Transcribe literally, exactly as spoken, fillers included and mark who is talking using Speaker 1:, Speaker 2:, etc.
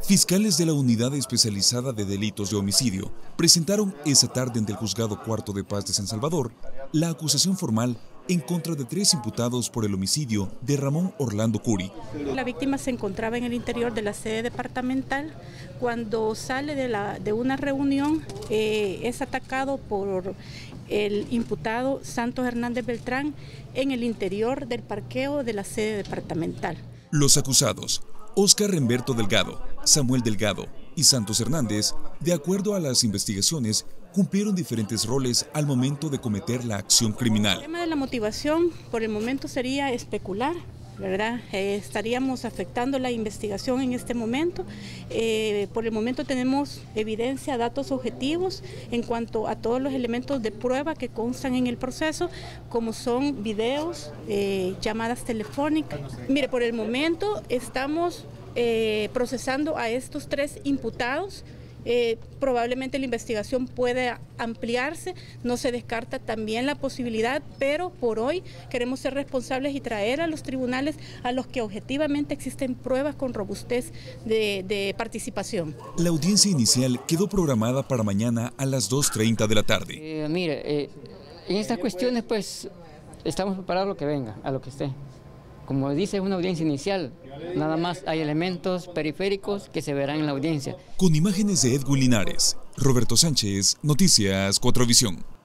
Speaker 1: Fiscales de la Unidad Especializada de Delitos de Homicidio presentaron esa tarde ante el Juzgado Cuarto de Paz de San Salvador la acusación formal en contra de tres imputados por el homicidio de Ramón Orlando Curi.
Speaker 2: La víctima se encontraba en el interior de la sede departamental. Cuando sale de, la, de una reunión eh, es atacado por el imputado Santos Hernández Beltrán en el interior del parqueo de la sede departamental.
Speaker 1: Los acusados, Oscar Remberto Delgado, Samuel Delgado y Santos Hernández, de acuerdo a las investigaciones, cumplieron diferentes roles al momento de cometer la acción criminal.
Speaker 2: El tema de la motivación por el momento sería especular, ¿verdad? Eh, estaríamos afectando la investigación en este momento. Eh, por el momento tenemos evidencia, datos objetivos en cuanto a todos los elementos de prueba que constan en el proceso, como son videos, eh, llamadas telefónicas. Mire, por el momento estamos eh, procesando a estos tres imputados. Eh, probablemente la investigación puede ampliarse, no se descarta también la posibilidad, pero por hoy queremos ser responsables y traer a los tribunales a los que objetivamente existen pruebas con robustez de, de participación.
Speaker 1: La audiencia inicial quedó programada para mañana a las dos treinta de la tarde.
Speaker 3: Eh, mire, eh, en estas cuestiones pues estamos preparados a lo que venga, a lo que esté. Como dice, es una audiencia inicial, nada más hay elementos periféricos que se verán en la audiencia.
Speaker 1: Con imágenes de Edwin Linares, Roberto Sánchez, Noticias cuatro Visión.